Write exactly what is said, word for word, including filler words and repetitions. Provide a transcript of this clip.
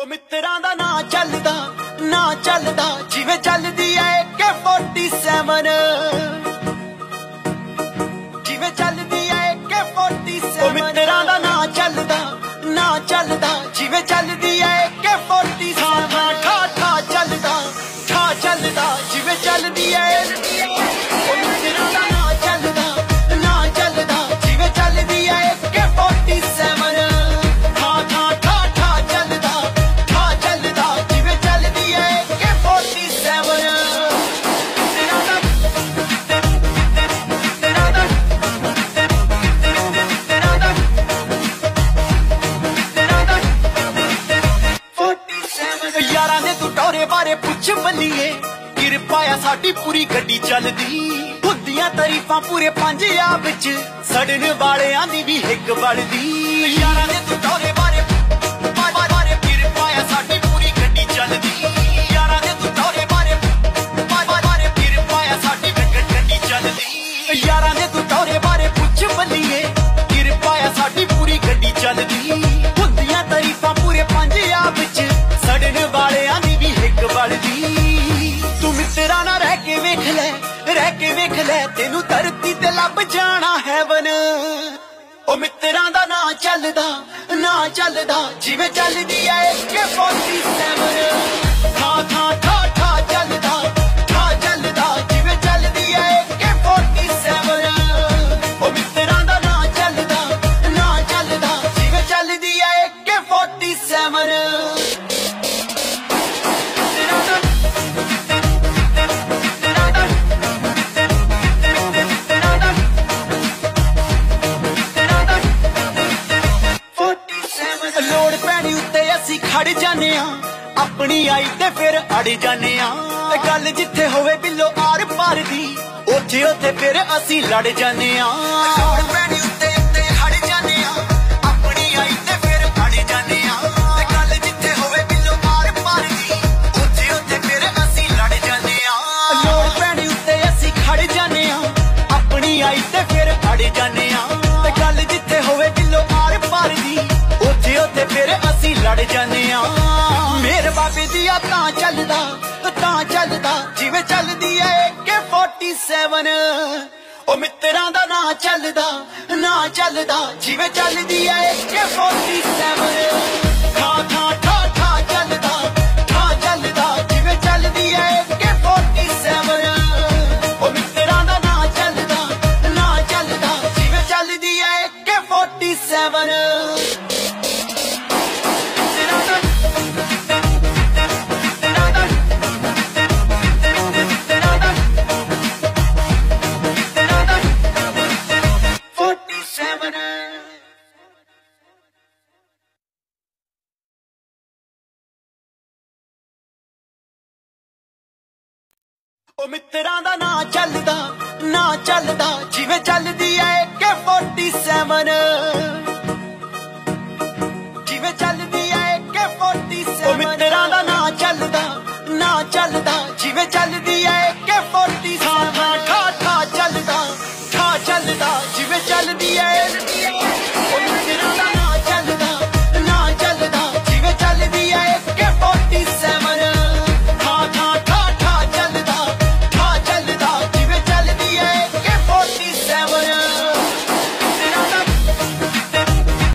ओ मित्रां दा ना चलदा ना चलदा जिवें चलदी ऐ ए के फोर्टी सेवन जिवें चलदी ऐ ए के फोर्टी सेवन। ओ मित्रां दा ना चलदा ना चलदा जिवें चलदी ऐ ए के फोर्टी सेवन। ठा ठा ठा चलदा ठा चलदा जिवें चलदी ऐ ओ मित्रां दा ना चलदा ना चलदा जिवें चलदी ऐ ए के फोर्टी सेवन। ठा ठा ठा ठा चलदा ठा चलदा जिवें चलदी ऐ ए के फोर्टी सेवन। यारां दे तू टोरे बारे पुछ बल्लीए किरपा आ साडी पूरी गड्डी चलदी हुंदियां तारीफां पूरे पंजाब विच सड़न वालेआं दी भी हिक बलदी। यारां दे तू टोरे बारे बारे किरपा आ साडी पूरी गड्डी चलदी। यारां दे तू टोरे बारे बारे किरपा आ साडी गड्डी चलदी। यारां दे तू टोरे बारे पुछ बल्लीए किरपा आ साडी पूरी गड्डी चलदी हुंदियां तारीफां पूरे पंजाब विच सड़न वालेआं दी भी हिक बलदी। तू मित्रा ना रह के वेख ले रह के वेख ले तेनू धरती ते लब जाना हैवन। ओ मित्रां दा ना चलदा ना चलदा जिवें चलदी ऐ ए के फोर्टी सेवन। ठा ठा ठा ठा चलदा ठा चलदा जिवें चलदी ऐ ए के फोर्टी सेवन। ओ मित्रां दा ना चलदा ना चलदा जिवें चलदी ऐ ए के फोर्टी सेवन। लोड़ पैनी उत्ते असी खड़ जाने अपनी आई ते फिर अड़ जाने गल जिथे होवे बिलो आर पार दी उथे उथे फिर असी लड़ जाने। लोड़ पैनी उत्ते उत्ते खड़ जाने अपनी आई ते फिर अड़ जाने गल जिथे होवे बिलो आर पार दी उथे उथे फिर असी लड़ जाने। लोड़ पैनी उत्ते असी खड़ जाने अपनी आई ते फिर अड़ जाने गल जिथे होवे बिलो आर पार दी उथे उथे फिर असी लड़ जाने। मेरे बाबे दिया तां चलदा तां चलदा जिवें चलदी ऐ ए के फोर्टी सेवन। ओ मित्रां दा ना चलदा ना चलदा जिवें चलदी ऐ ए के फोर्टी सेवन। ठा ठा ठा ठा चलदा ठा चलदा जिवें चलदी ऐ ए के फोर्टी सेवन। ओ मित्रां दा ना चलदा ना चलदा जिवें चलदी ऐ ए के फोर्टी सेवन। ओ मित्रां दा ना चलदा ना चलदा जिवें चलदी ऐ ए के फोर्टी सेवन।